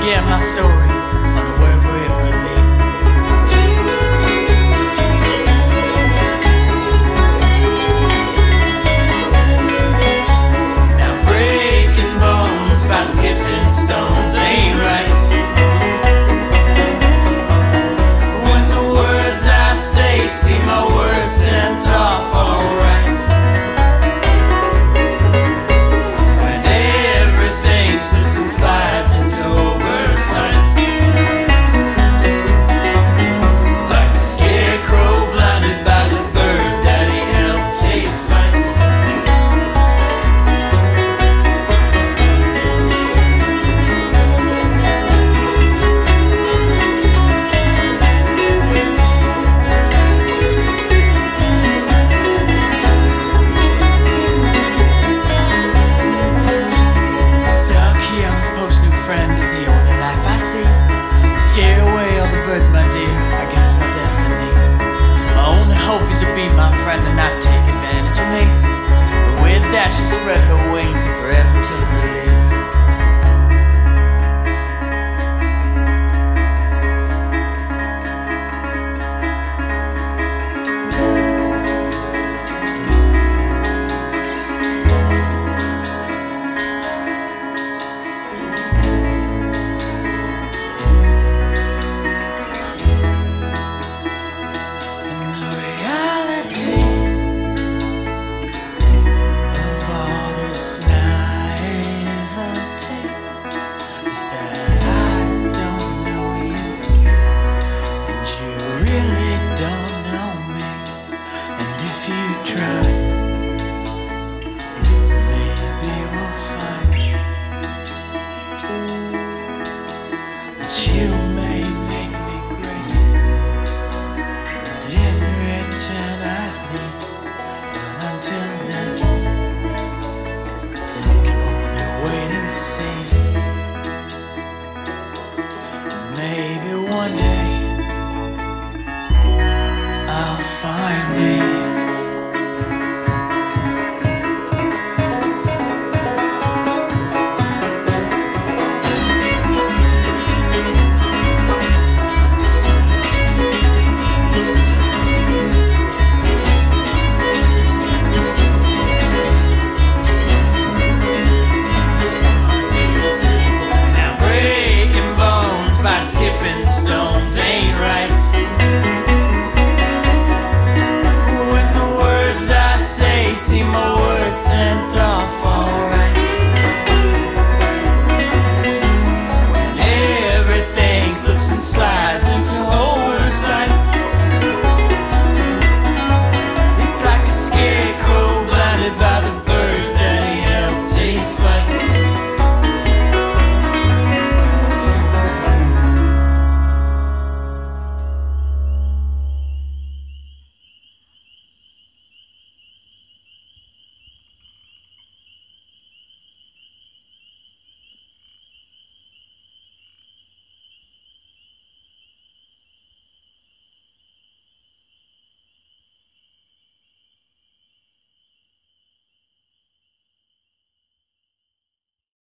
share my story on wherever it will lead. Now breaking bones by skipping stones ain't right. When the words I say see my words sent off alright. When everything slips and slides into oversight. It's like a scarecrow blinded by the bird that he helped take flight. Stuck here on this post, new friend is the only life I see. Scare away all the birds, my dear, I guess it's my destiny. My only hope is to be my friend and not take advantage of me. But with that she spread her wings and forever took her leave. And the reality of all this naivety is that I don't know you, and you really don't know me. And if you try, maybe we'll find that you